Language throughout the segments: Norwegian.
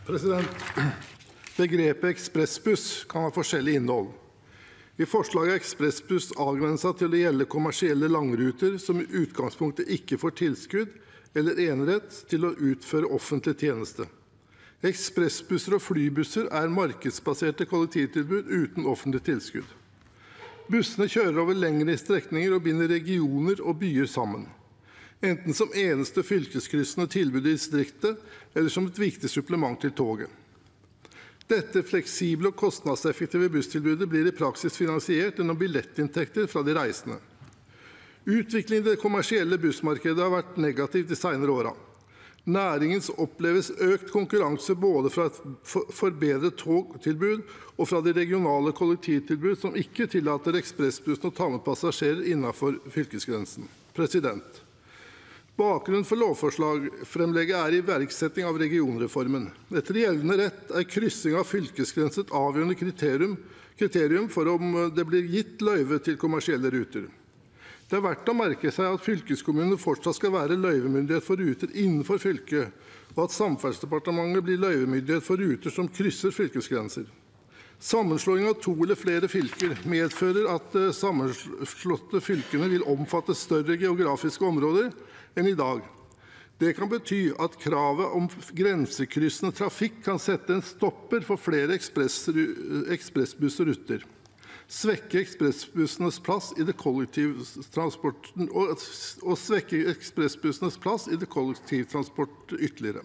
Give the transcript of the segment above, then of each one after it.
Begrepet ekspressbuss kan ha forskjellig innhold. I forslaget er ekspressbuss avgrenset til å gjelde kommersielle langruter som i utgangspunktet ikke får tilskudd eller enerett til å utføre offentlig tjeneste. Ekspressbusser og flybusser er markedsbaserte kollektivtilbud uten offentlig tilskudd. Bussene kjører over lengre strekninger og binder regioner og byer sammen, enten som eneste fylkeskryssende tilbud i distriktet eller som et viktig supplement til toget. Dette fleksible og kostnadseffektive busstilbudet blir i praksis finansiert gjennom billettinntekter fra de reisende. Utviklingen i det kommersielle bussmarkedet har vært negativ de senere årene. Næringens oppleves økt konkurranse både fra et forbedret togtilbud og fra de regionale kollektivtilbud som ikke tillater ekspressbussen å ta med passasjerer innenfor fylkesgrensen. Bakgrunnen for lovforslagsfremlegget er iverksetting av regionreformen. Etter gjeldende rett er kryssing av fylkesgrensen et avgjørende kriterium for om det blir gitt løyve til kommersielle ruter. Det er verdt å merke seg at fylkeskommunene fortsatt skal være løyvemyndighet for ruter innenfor fylket, og at Samferdselsdepartementet blir løyvemyndighet for ruter som krysser fylkesgrenser. Sammenslåing av 2 eller flere fylker medfører at sammenslåtte fylkene vil omfatte større geografiske områder enn i dag. Det kan bety at kravet om grensekryssende trafikk kan sette en stopper for flere ekspressbussruter. Svekke ekspressbussenes plass i det kollektivtransporten og svekke ekspressbussenes plass i det kollektivtransport ytterligere.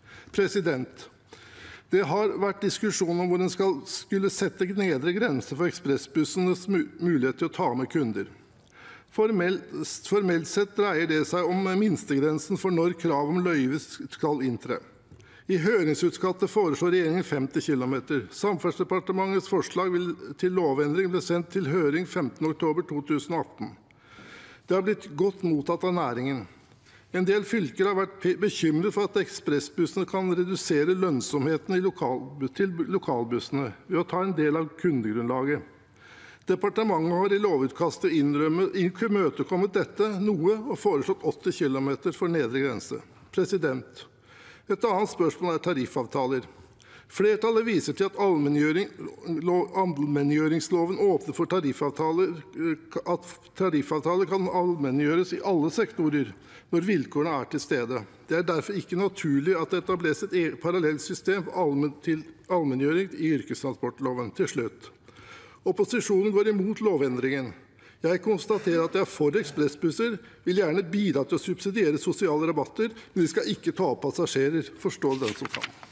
Det har vært diskusjon om hvor en skulle sette nedre grense for ekspressbussenes mulighet til å ta med kunder. Formelt sett dreier det seg om minstegrensen for når krav om løyve skal inntre. I høringsutkastet foreslår regjeringen 50 km. Samferdselsdepartementets forslag til lovendring ble sendt til høring 15. oktober 2018. Det har blitt godt mottatt av næringen. En del fylker har vært bekymret for at ekspressbussene kan redusere lønnsomheten til lokalbussene ved å ta en del av kundegrunnlaget. Departementet har i lovutkastet imøtekommet dette noe og foreslått 80 km for nedre grense. Et annet spørsmål er tariffavtaler. Flertallet viser til at allmenngjøringsloven åpner for at tarifavtaler kan allmenngjøres i alle sektorer når vilkårene er til stede. Det er derfor ikke naturlig at det etableres et parallelt system for allmenngjøring i yrkestransportloven. Til slutt. Opposisjonen går imot lovendringen. Jeg konstaterer at jeg er for ekspressbusser, vil gjerne bidra til å subsidiere sosiale rabatter, men de skal ikke ta opp passasjerer. Forstå den som kan.